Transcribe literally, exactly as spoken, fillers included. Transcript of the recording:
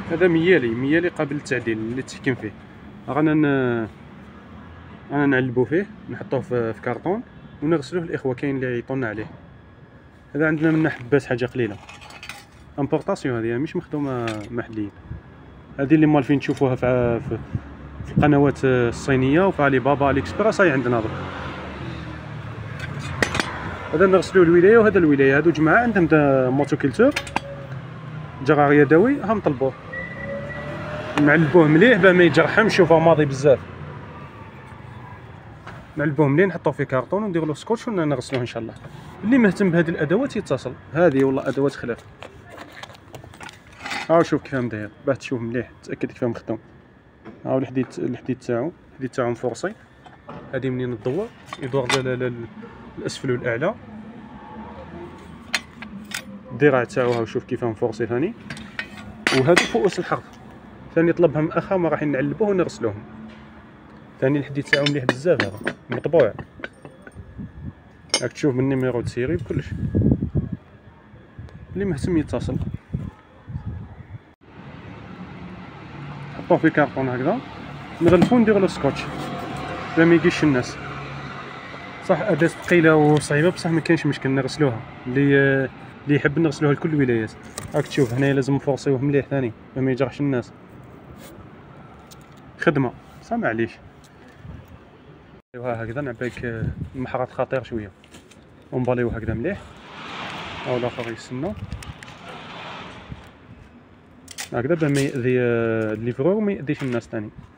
هذا ميالي ميالي قابل للتعديل اللي تحكم فيه. رانا ن... رانا نعلبو فيه، نحطوه في, في كارطون ونغسلوه. الاخوه كاين اللي يعيطونا عليه. هذا عندنا منه حبات حاجه قليله امبورطاسيون، هذه مش مخدومه محليين. هذه اللي مالفين تشوفوها في, في في القنوات الصينيه وفي علي بابا علي اكسبريس، هاي عندنا درك. هذا نغسلوه الولايه وهذا الولايه، هادو جماعه عندهم موتوكولتور جرار يدوي، هم طلبوه نعلبوه مليح باه ما يتجرحمش. شوفوا ماضي بزاف، نعلبوه مليح نحطوه في كارطون ونديروا له سكوتش ونغسلوه ان شاء الله. اللي مهتم بهذه الادوات يتصل، هذه والله ادوات خلاف. هاو شوف كيفاه داير باه تشوف مليح تاكد كيفاه مخدوم. هاو الحديد الحديد تاعو الحديد تاعو مفورسي. هذه منين تدور يدور الاسفل والاعلى. الذراع تاعو هاو شوف كيفاه مفورسي ثاني. وهذا فؤوس الحرف ثاني طلبها من اخا، ما راح نعلبوه ونغسلوهم ثاني. الحديد تاعو مليح بزاف، هذا مطبوع. راك تشوف من النيميرو د سيري بكلش. اللي مهتم يتصل. نحطوه في كارطون هكذا نغلفو نديرو له سكوتش باه ما يقيش الناس. صح اداه ثقيله وصعيبه بصح ما كاينش مشكل نغسلوها. اللي اللي يحب نغسلوها لكل الولايات. راك تشوف هنايا لازم نفورسيوه مليح ثاني باه ما يجرحش الناس. خدمه صح معليش. ها هكذا نعباك المحرات خطير شويه ونباليوه هكذا مليح. او الاخر يستنى هكذا باه ما يأذي الليفرور وما يأذيش الناس ثاني.